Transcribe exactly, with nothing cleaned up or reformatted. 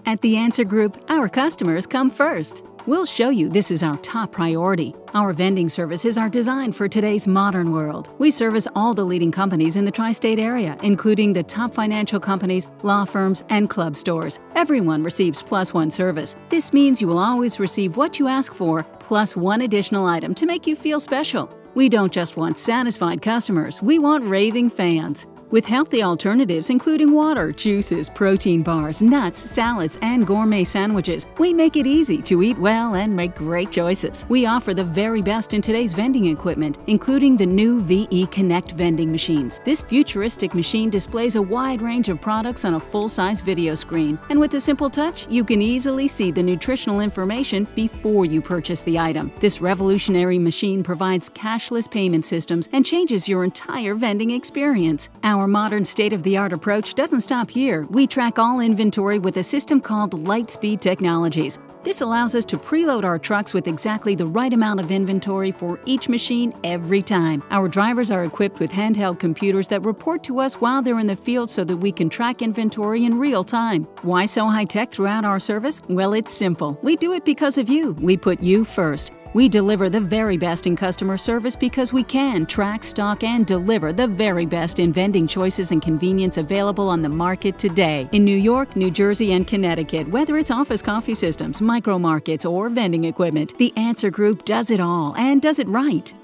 At The Answer Group, our customers come first. We'll show you this is our top priority. Our vending services are designed for today's modern world. We service all the leading companies in the tri-state area, including the top financial companies, law firms, and club stores. Everyone receives Plus One service. This means you will always receive what you ask for, plus one additional item to make you feel special. We don't just want satisfied customers, we want raving fans. With healthy alternatives including water, juices, protein bars, nuts, salads, and gourmet sandwiches, we make it easy to eat well and make great choices. We offer the very best in today's vending equipment, including the new V E Connect vending machines. This futuristic machine displays a wide range of products on a full-size video screen, and with a simple touch, you can easily see the nutritional information before you purchase the item. This revolutionary machine provides cashless payment systems and changes your entire vending experience. Our Our modern state-of-the-art approach doesn't stop here. We track all inventory with a system called Lightspeed Technologies. This allows us to preload our trucks with exactly the right amount of inventory for each machine every time. Our drivers are equipped with handheld computers that report to us while they're in the field so that we can track inventory in real time. Why so high-tech throughout our service? Well, it's simple. We do it because of you. We put you first. We deliver the very best in customer service because we can track, stock, and deliver the very best in vending choices and convenience available on the market today. In New York, New Jersey, and Connecticut, whether it's office coffee systems, micro markets, or vending equipment, The Answer Group does it all and does it right.